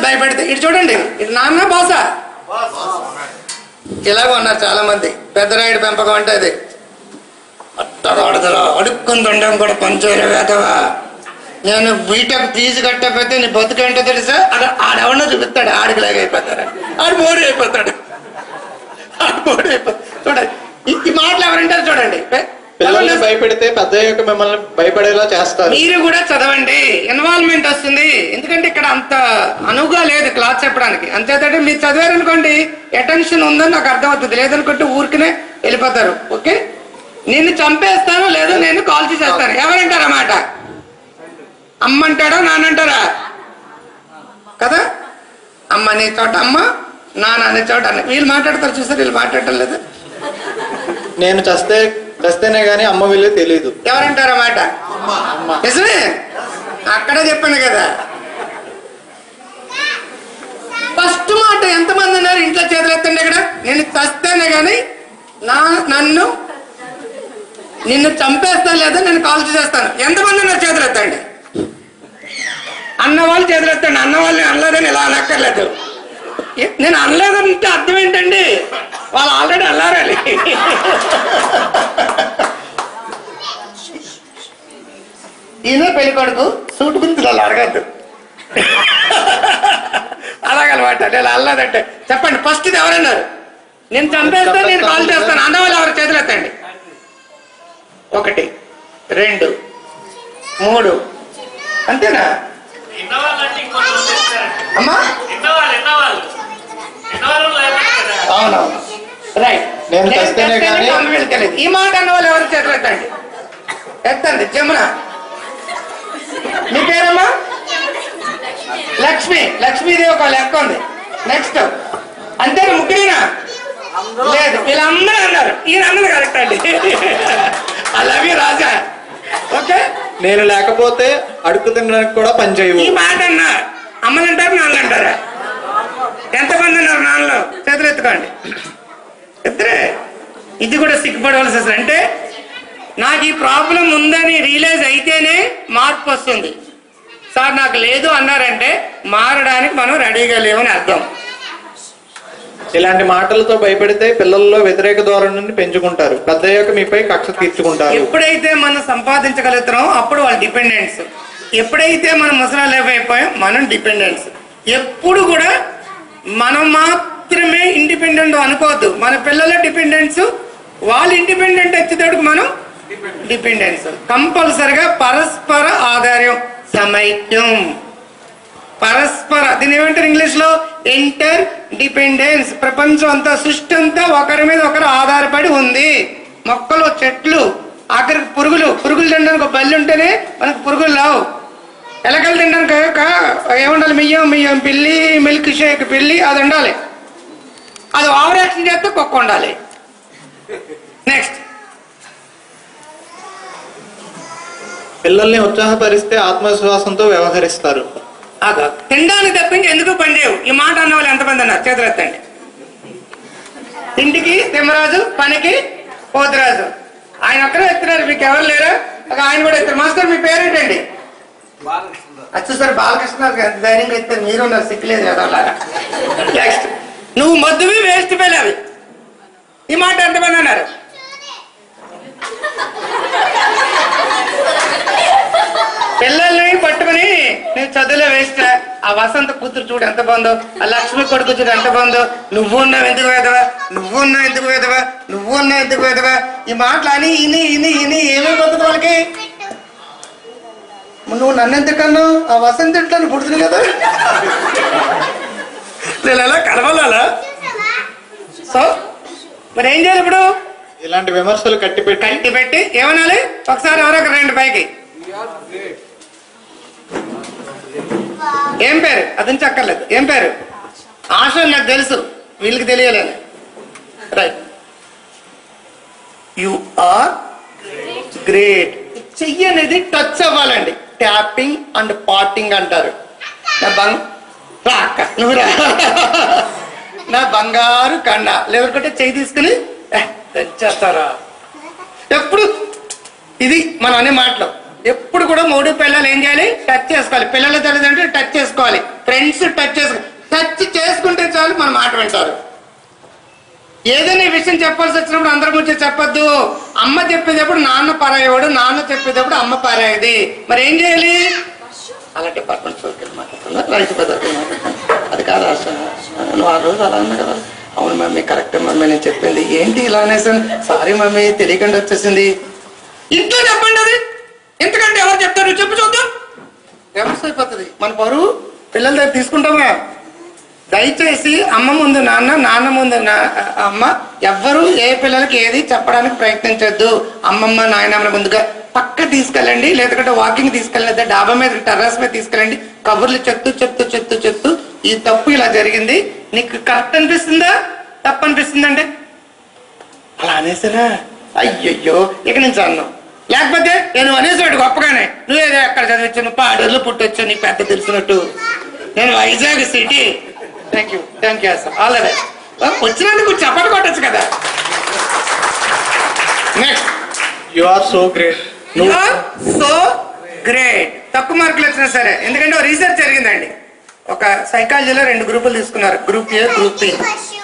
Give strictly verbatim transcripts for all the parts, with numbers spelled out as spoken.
భయపెడితే ఇటు చూడండి, ఇటు నాన్న బాసా ఇలాగ ఉన్నారు చాలా మంది. పెద్దరాయుడు పెంపకం అంటే అది అట్టరాడుదరా అడుక్కుని తినడం కూడా పనిచేయలే వేదవా. నేను బీటెక్ ఫీజు కట్టకపోతే నీ బతుకేంటో తెలుసా, అక్కడ ఆడెవడో చూపిస్తాడు, ఆడికి లాగా అయిపోతాడు, ఆడు బోడి అయిపోతాడు, ఆడు బోడి అయిపోతాడు. చూడండి ఈ మాటలు ఎవరంటారు చూడండి. పిల్లల్ని భయపెడితే పెద్ద మిమ్మల్ని భయపడేలా చేస్తారు. మీరు కూడా చదవండి, ఇన్వాల్వ్మెంట్ వస్తుంది. ఎందుకంటే ఇక్కడ అంత అనువుగా లేదు క్లాస్ చెప్పడానికి. అంతేతంటే మీరు చదివారనుకోండి అటెన్షన్ ఉందని నాకు అర్థమవుతుంది, లేదనుకుంటే ఊరికనే వెళ్ళిపోతారు. ఓకే, నిన్ను చంపేస్తాను లేదు నేను కాల్ చేసేస్తాను ఎవరంటారు అన్నమాట? అమ్మ అంటాడా నాన్నంటారా కదా? అమ్మ అనే చోట అమ్మ, నాన్న అనే చోట అన్న. వీళ్ళు మాట్లాడతారు చూసారు, వీళ్ళు మాట్లాడటం లేదు. నేను చస్తే చస్తేనే గానీ అమ్మ వీళ్ళే తెలీదు ఎవరంటారన్నమాట? నిజమే, అక్కడే చెప్పాను కదా. ఫస్ట్ మాట ఎంతమంది ఉన్నారు ఇంట్లో? చేతులు ఎత్తండి. ఇక్కడ నేను చస్తేనే గాని నా నన్ను నిన్ను చంపేస్తాను లేదా నేను కాల్ చేస్తాను. ఎంతమంది ఉన్నారు? చేతులు ఎత్తండి. అన్న వాళ్ళు చేతులు ఎత్తండి. అన్న వాళ్ళని అనలేదని ఇలా అనక్కర్లేదు. నేను అనలేదంటే అర్థం ఏంటండి? వాళ్ళు ఆల్రెడీ అల్లారాలి. ఈయన పెళ్లి కొడుకు సూటు గురించి వాళ్ళు అడగద్దు, అలాగనమాట. నేను అల్లదంటే చెప్పండి. ఫస్ట్ ఇది ఎవరన్నారు? నేను చంపేస్తాను నేను కాల్ చేస్తాను అన్న వాళ్ళు ఎవరు? చేతులు ఎత్తండి. ఒకటి, రెండు, మూడు, అంతేనా అమ్మా? అవునవును, రైట్. ఈ మాట అన్న వాళ్ళు ఎవరు? చేతులు ఎత్తండి. ఎత్తండి. జమున, మీ పేరమ్మా? లక్ష్మి. లక్ష్మీదేవి ఒక లెక్క ఉంది. నెక్స్ట్ అంతేనా? ముగ్గురేనా? లేదు, వీళ్ళందరూ అన్నారు. ఈయన అన్నది కరెక్ట్ అండి. అలాగే రాజా. ఓకే, నేను లేకపోతే అడుగు తినడానికి కూడా పని చేయవు. ఈ మాట అన్నా అమ్మలు అంటారు నాన్నలు అంటారా? ఎంతమంది ఉన్నారు నాన్నలు? చేతులు ఎత్తుకోండి. ఎత్తురే. ఇది కూడా సిగ్గుపడవలసి వస్తుంది. అంటే నాకు ఈ ప్రాబ్లం ఉందని రియలైజ్ అయితేనే మార్పు వస్తుంది. సార్ నాకు లేదు అన్నారంటే మారడానికి మనం రెడీగా లేవని అర్థం. ఇలాంటి మాటలతో భయపెడితే పిల్లల్లో వ్యతిరేక ధోరణిని పెంచుకుంటారు, పెద్దయ్యాక మీపై కక్ష తీర్చుకుంటారు. ఎప్పుడైతే మనం సంపాదించగలుగుతామో అప్పుడు వాళ్ళు డిపెండెంట్స్. ఎప్పుడైతే మనం ముసలాలు అయిపోయాం మనం డిపెండెంట్స్. ఎప్పుడు కూడా మనం మాత్రమే ఇండిపెండెంట్ అనుకోవద్దు. మన పిల్లల డిపెండెంట్స్, వాళ్ళు ఇండిపెండెంట్ వచ్చేటప్పుడు మనం డిపెండెన్స్. కంపల్సరిగా పరస్పర ఆధార్యం, సమైక్యం, పరస్పర. దీని ఏమంటారు ఇంగ్లీష్ లో? Interdependence. ప్రపంచం అంతా, సృష్టి అంతా ఒకరి మీద ఒకరు ఆధారపడి ఉంది. మొక్కలు, చెట్లు, ఆఖరికి పురుగులు. పురుగులు తినడానికి ఒక బల్లి ఉంటేనే మనకు పురుగులు రావు. ఎలకలు తినడానికి ఏముండాలి? మియ్యం మియ్యం పిల్లి, మిల్క్ షేక్ పిల్లి, అది ఉండాలి. అది ఓవర్ యాక్షన్ చేస్తే కుక్క ఉండాలి. నెక్స్ట్, పిల్లల్ని ఉత్సాహపరిస్తే ఆత్మవిశ్వాసంతో వ్యవహరిస్తారు. అదా తినడానికి తప్పించి ఎందుకు పనిచేయవు. ఈ మాట అన్న వాళ్ళు ఎంతమంది అన్నారు? చేతులు ఎత్తండి. ఇంటికి తిమ్మరాజు, పనికి పోతురాజు. ఆయన ఒక్కరే ఎత్తున్నారు, మీకు ఎవరు లేరా? ఆయన కూడా ఎత్తారు. మాస్టర్ మీ పేరేంటండి? అచ్చు సార్ బాలకృష్ణ. ఎంత ధైర్యంగా ఎత్తారు, మీరు ఉన్నారు, సిక్కులేదు కదా. నెక్స్ట్, నువ్వు మద్దువి వేస్ట్ పిల్లవి. ఈ మాట ఎంతమంది అన్నారు? పిల్లల్ని పట్టుకుని నేను చదువులో వేస్ట్. ఆ వసంత కూతురు చూడు ఎంత బాగుందో, ఆ లక్ష్మి కొడుకు చూడు ఎంత బాగుందో, నువ్వు ఉన్నావు ఎందుకు వేదవా, నువ్వు ఉన్నావు ఎందుకు వేదవా, నువ్వు ఉన్నావు ఎందుకు వేదవా. ఈ మాటలు అని ఇని ఇని ఇని ఏమైపోతుంది వాళ్ళకి? నువ్వు నన్ను ఎందుకన్నావు? ఆ వసంత ఇంట్లో పుడుతుంది కదా, నేను ఎలా కలవాలా? సో మరి ఏం చేయాలి ఇప్పుడు? ఇలాంటి విమర్శలు కట్టి పెట్టి కట్టి పెట్టి ఏమనాలి? ఒకసారి ఎవరొక రెండు పైకి. ఏం పేరు? అతను చక్కర్లేదు. ఏం పేరు? ఆశ. నాకు తెలుసు, వీళ్ళకి తెలియలేదు. Right, you are great. చెయ్యి అనేది టచ్ అవ్వాలండి. ట్యాపింగ్ అండ్ పాటింగ్ అంటారు. నా బంగ్ రా అక్క, నువ్వు రా, నా బంగారు కండ. లేదంటే చెయ్యి తీసుకుని తెచ్చేస్తారా? ఎప్పుడు ఇది మనం అనే మాటలు. ఎప్పుడు కూడా మూడు పిల్లలు ఏం చేయాలి? టచ్ చేసుకోవాలి. పిల్లల తల్లిదండ్రులు టచ్ చేసుకోవాలి, ఫ్రెండ్స్ టచ్ చేసుకోవాలి. టచ్ చేసుకుంటే చాలు మన మాట వింటారు. ఏదైనా విషయం చెప్పాల్సి వచ్చినప్పుడు అందరం వచ్చి చెప్పొద్దు. అమ్మ చెప్పేటప్పుడు నాన్న పరాయేవాడు, నాన్న చెప్పేటప్పుడు అమ్మ పరాయేది. మరి ఏం చేయాలి? అలా డిపార్ట్మెంట్ సోకెళ్ళి మాట్లాడుతున్నా, రైతు పెద్దలు మాట్లాడుతున్నా. అది కాదు అసలు నువ్వు ఆ రోజు అలా అన్నా కదా. అవును మమ్మీ, కరెక్ట్ మమ్మీ నేను చెప్పింది. ఏంటి ఇలా అనేసాను? సారీ మమ్మీ, తెలియకుండా వచ్చేసింది. ఇంట్లో చెప్పండి అది. ఎందుకంటే ఎవరు చెప్తారు? చెప్పు చూద్దాం. ఫేమస్ అయిపోతుంది మన పరువు. పిల్లల దగ్గర తీసుకుంటామా? దయచేసి అమ్మ ముందు నాన్న, నాన్న ముందు నా అమ్మ, ఎవ్వరు ఏ పిల్లలకి ఏది చెప్పడానికి ప్రయత్నించొద్దు. అమ్మమ్మ నాయనమ్మల ముందుగా పక్క తీసుకెళ్ళండి, లేదంటే వాకింగ్ తీసుకెళ్ళండి, లేదా డాబా మీద టెర్రస్ మీద తీసుకెళ్ళండి. కబుర్లు చెప్తూ చెప్తూ చెప్తూ చెప్తూ ఈ తప్పు ఇలా జరిగింది, నీకు కరెక్ట్ అనిపిస్తుందా తప్పు అనిపిస్తుందంటే అలా అనేసారా? అయ్యయ్యో ఇక నుంచి అన్నావు. లేకపోతే నేను అనేసాడు గొప్పగానే, నువ్వేదో ఎక్కడ చదివచ్చు, నువ్వు పాడేళ్ళు పుట్టొచ్చు, నీకు పెద్ద తెలిసినట్టు. నేను Vizag city. Thank you thank you sir, all the best. వచ్చినందుకు చప్పట్లు కొట్టచ్చు కదా. Next, you are so great. You are so great. తక్కువ మార్కులు వచ్చినా సరే, ఎందుకంటే రీసెర్చ్ జరిగిందండి. ఒక సైకాలజీలో రెండు గ్రూపులు తీసుకున్నారు, గ్రూప్ ఏ గ్రూప్ బి.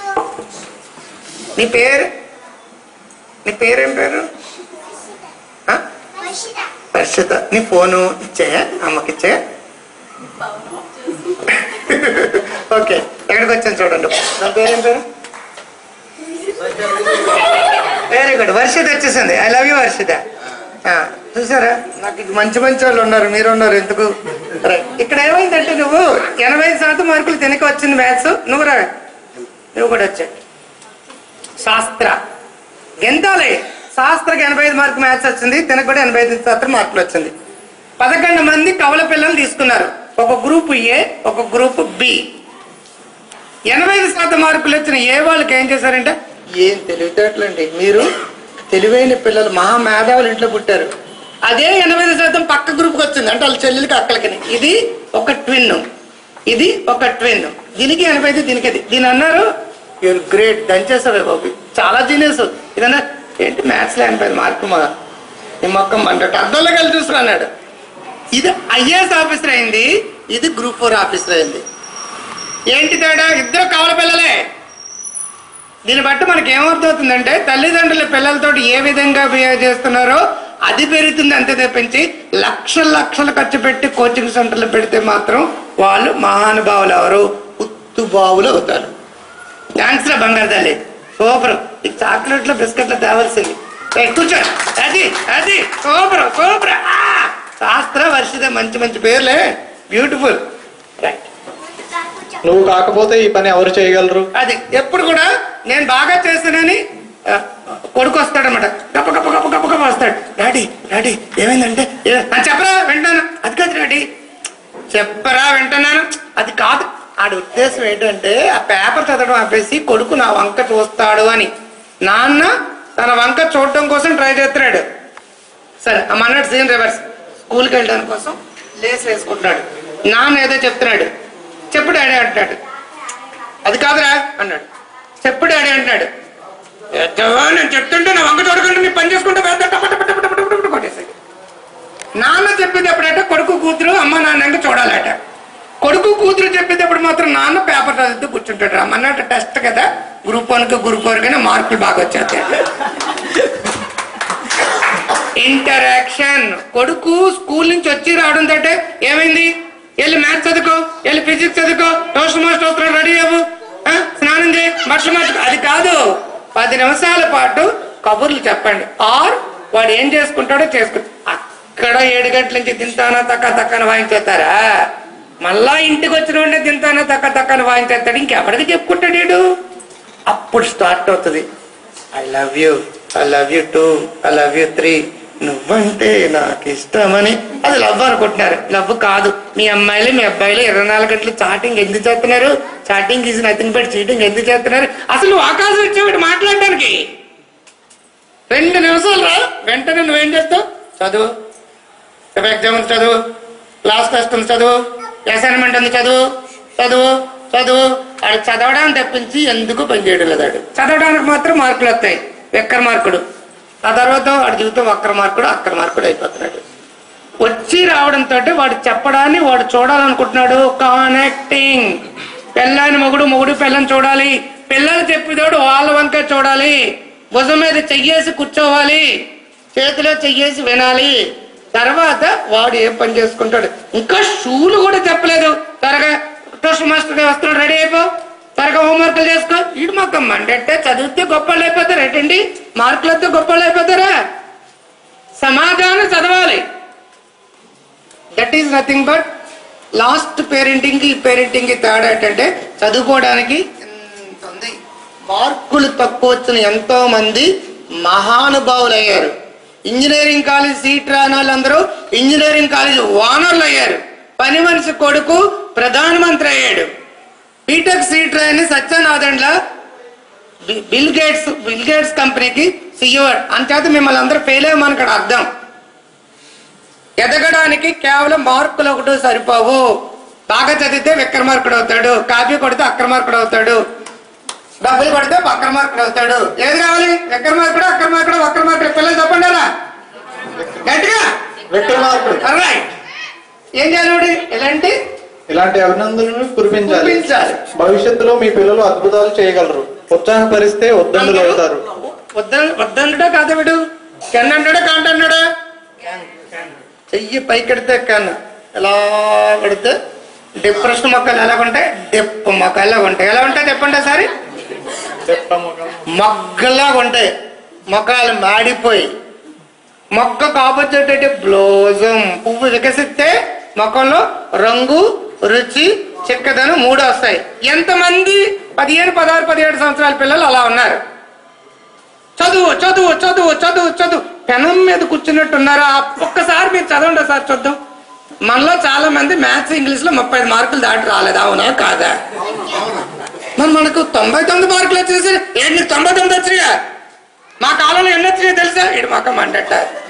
నీ పేరు నీ పేరేం పేరు? వర్షిత. నీ ఫోను ఇచ్చాయా? అమ్మకి ఇచ్చాయా? ఓకే, ఎక్కడికి వచ్చాను చూడండి. నా పేరేం పేరు? వెరీ గుడ్, వర్షిత వచ్చేసింది. I love you Varshitha. చూసారా, నాకు మంచి మంచి వాళ్ళు ఉన్నారు, మీరు ఉన్నారు. ఎందుకు ఇక్కడ ఏమైందంటే, నువ్వు ఎనభై ఐదు శాతం మార్కులు తినక వచ్చింది మ్యాథ్స్. నువ్వు రా, నువ్వు కూడా వచ్చాడు. శాస్త్ర గెంతాలే, శాస్త్రకి ఎనభై ఐదు మార్కులు మ్యాథ్స్ వచ్చింది, తినకు కూడా ఎనభై ఐదు శాతం మార్కులు వచ్చింది. పదకొండు మంది కవల పిల్లలు తీసుకున్నారు, ఒక గ్రూప్ ఏ ఒక గ్రూప్ బి. ఎనభై ఐదు శాతం మార్కులు వచ్చిన ఏ వాళ్ళకి ఏం చేశారంటే, ఏం తెలివితేటలండి మీరు, తెలివైన పిల్లలు మహా మేధావులు ఇంట్లో పుట్టారు. అదే ఎనభై ఐదు శాతం పక్క గ్రూప్కి వచ్చింది, అంటే వాళ్ళ చెల్లెలకి అక్కలకి. ఇది ఒక ట్విన్, ఇది ఒక ట్విన్. దీనికి ఎనభై ఐదు, దీనికి అది. దీని అన్నారు యూర్ గ్రేట్, దంచేసావే బాబు, చాలా జీనియస్. ఇదన్నా ఏంటి మ్యాథ్స్ లో ఎనభై ఐదు మార్కులు మా నీ మొక్కం అంటే అర్థంలో కలిసి చూస్తున్నా అన్నాడు. ఇది ఐఏఎస్ ఆఫీసర్ అయింది, ఇది గ్రూప్ ఫోర్ ఆఫీసర్ అయింది. ఏంటి తేడా? ఇద్దరు కవల పిల్లలే. దీన్ని బట్టి మనకి ఏమర్థమవుతుందంటే, తల్లిదండ్రుల పిల్లలతో ఏ విధంగా బిహేవ్ చేస్తున్నారో అది పెరుగుతుంది అంతే తప్పించి, లక్షల లక్షలు ఖర్చు పెట్టి కోచింగ్ సెంటర్లు పెడితే మాత్రం వాళ్ళు మహానుభావులు ఎవరు? ఉత్తుబావులు అవుతారు. థ్యాంక్స్ రా బంగారు తల్లి, సూపర్. ఈ చాక్లెట్లు బిస్కెట్లు తేవాల్సింది. కూర్చో, అది అది సూపర్ సూపర్. శాస్త్ర వర్షిత, మంచి మంచి పేర్లే, బ్యూటిఫుల్. రైట్. నువ్వు కాకపోతే ఈ పని ఎవరు చేయగలరు? అది ఎప్పుడు కూడా నేను బాగా చేస్తానని కొడుకు వస్తాడనమాట, గప్ప గప్ప గప్ప గప్ప గప్ప వస్తాడు. డాడీ డాడీ ఏమైందంటే, చెప్పరా వింటాను. అది కాదు డాడీ, చెప్పరా వింటున్నాను. అది కాదు. ఆడి ఉద్దేశం ఏంటంటే, ఆ పేపర్ చదవడం ఆపేసి కొడుకు నా వంక చూస్తాడు అని. నాన్న తన వంక చూడటం కోసం ట్రై చేస్తున్నాడు. సరే అన్నట్టు సీన్ రివర్స్. స్కూల్కి వెళ్ళడానికి కోసం లేస్ వేసుకుంటున్నాడు. నాన్న ఏదో చెప్తున్నాడు, చెప్పు డాడీ అంటున్నాడు. అది కాదురా అన్నాడు. చెప్పు డాడీ అంటున్నాడు. నేను చెప్తుంటే నా వంక చూడకుండా నీ పని చేసుకుంటే కొట్టేసాడు. నాన్న చెప్పేటప్పుడట కొడుకు కూతురు అమ్మ నాన్న చూడాలట. కొడుకు కూతురు చెప్పేటప్పుడు మాత్రం నాన్న పేపర్ చదువుతూ కూర్చుంటాడు. రమ్మన్నట్టు టెస్ట్ కదా, గ్రూప్ వన్ కి గ్రూప్ ఫోర్ కి మార్కులు బాగా వచ్చేస్తాయి. ఇంటరాక్షన్. కొడుకు స్కూల్ నుంచి వచ్చి రావడం తోటే ఏమైంది, వెళ్ళి మ్యాథ్స్ చదువుకో, వెళ్ళి ఫిజిక్స్ చదువుకో, టోస్ట్ మాస్టర్ వస్తున్నాడు, రెడీ అవ్వు, స్నానం చేయి, బట్టలు మార్చు. అది కాదు, పది నిమిషాల పాటు కబుర్లు చెప్పండి. ఆర్ వాడు ఏం చేసుకుంటాడో చేసుకుంటా. అక్కడ ఏడు గంటల నుంచి తింటానా తక్క తక్కన వాయించేస్తారా, మళ్ళా ఇంటికి వచ్చిన వెంటనే తింటానా తక్క తక్కన వాయించేస్తాడు. ఇంకెవరికి చెప్పుకుంటాడు వీడు? అప్పుడు స్టార్ట్ అవుతుంది. I love you, I love you too, I love you three, నువ్వంటే నాకు ఇష్టమని. అది లవ్ అనుకుంటున్నారు, లవ్ కాదు. మీ అమ్మాయిలు మీ అబ్బాయిలు ఇరవై నాలుగు గంటలు చాటింగ్ ఎందుకు చేస్తున్నారు? Chatting is nothing but cheating ఎందుకు చేస్తున్నారు? అసలు నువ్వు ఆకాశం వచ్చేవాడు మాట్లాడడానికి. రెండు నిమిషాలు రా, వెంటనే నువ్వేం చేస్తావు? చదువు, ఎగ్జామ్ ఉంది చదువు, లాస్ట్ టెస్ట్ ఉంది చదువు, అసైన్మెంట్ ఉంది చదువు, చదువు చదువు. ఆడు చదవడానికి తప్పించి ఎందుకు పనిచేయడం లేదు. ఆడు చదవడానికి మాత్రం మార్కులు వస్తాయి, వెక్కర మార్కుడు. ఆ తర్వాత వాడి జీవితం వక్ర మార్కుడు అక్కర మార్కుడు అయిపోతున్నాడు. వచ్చి రావడంతో వాడు చెప్పడాన్ని వాడు చూడాలనుకుంటున్నాడు. కనెక్టింగ్. పిల్లని మొగుడు మొగుడు పిల్లని చూడాలి. పిల్లలు చెప్పేదోడు వాళ్ళ వంకే చూడాలి. భుజం మీద చెయ్యేసి కూర్చోవాలి, చేతిలో చెయ్యేసి వినాలి. తర్వాత వాడు ఏ పని చేసుకుంటాడు. ఇంకా షూలు కూడా చెప్పలేదు. త్వరగా ట్యూషన్ మాస్టర్ వస్తున్నాడు, రెడీ అయిపో, త్వరగా హోంవర్క్లు చేసుకో. వీడు మాకు మండెట్టే చదివితే గొప్పలు అయిపోతారు ఏంటండి, మార్కులు వస్తే గొప్పలు అయిపోతారా? సమాధానం చదవాలి. That is nothing but last parenting ఈ పేరెంటింగ్ తేడా ఏంటంటే చదువుకోవడానికి ఎంత ఉంది. మార్కులు తక్కువ వచ్చిన ఎంతో మంది మహానుభావులు అయ్యారు. ఇంజనీరింగ్ కాలేజ్ సీట్ రాని వాళ్ళందరూ ఇంజనీరింగ్ కాలేజ్ ఓనర్లు అయ్యారు. పని మనిషి కొడుకు ప్రధానమంత్రి అయ్యాడు. బీటెక్ సీట్ రాని సత్యనాథన్ల బిల్ గేట్స్ బిల్ గేట్స్ కంపెనీకి సీఈఓ. అంచేత మిమ్మల్ని అందరూ ఫెయిల్ అయ్యమని ఇక్కడ అర్థం. ఎదగడానికి కేవలం మార్కులు ఒకటి సరిపోవు. బాగా చదివితే విక్రమార్కుడు అవుతాడు, కాపీ కొడితే అక్రమార్కుడు అవుతాడు, డబ్బులు కొడితే అక్రమార్కుడు అవుతాడు. ఏది కావాలి? విక్రమార్కుడు, అక్రమార్కుడు, వక్రమార్కుడు. పిల్లలు చెప్పండారా గట్టిగా? విక్రమార్కుడు. రైట్. ఏం చేయాలి? ఇలాంటి ఇలాంటి అభినందనలు కురిపించాలి. భవిష్యత్తులో మీ పిల్లలు అద్భుతాలు చేయగలరు. ఉత్సాహపరిస్తే వద్దండులు అవుతారు. వద్ద వద్దండా కాదా? వీడు కెన్ అన్నాడా కాంట అన్నాడా? చెయ్యి పైకెడితే కన్నా ఎలా పెడితే డిప్రెషన్ మొక్కలు ఎలా ఉంటాయి, డిప్ మొక్కలు ఎలా ఉంటాయి. ఎలా ఉంటాయి చెప్పండి ఒకసారి? మొగ్గలాగా ఉంటాయి. మొక్కలు మాడిపోయి మొక్కకు ఆపోజిట్ బ్లోజం. పువ్వు వికసిస్తే మొక్కల్లో రంగు, రుచి, చిక్కదనం మూడు వస్తాయి. ఎంతమంది పదిహేను పదహారు పదిహేడు సంవత్సరాల పిల్లలు అలా ఉన్నారు? చదువు చదువు చదువు చదువు చదువు పెనం మీద కూర్చున్నట్టున్నారా? ఒక్కసారి మీరు చదవండి సార్ చూద్దాం. మనలో చాలా మంది మ్యాథ్స్ ఇంగ్లీష్ లో ముప్పై ఐదు మార్కులు దాటి రాలేదు. అవునా కాదా? మరి మనకు తొంభై తొమ్మిది మార్కులు వచ్చేసి ఏంటి తొంభై తొమ్మిది వచ్చినాయా? మా కాలంలో ఎన్ని వచ్చినాయో తెలుసా? ఇటు మాకు మండట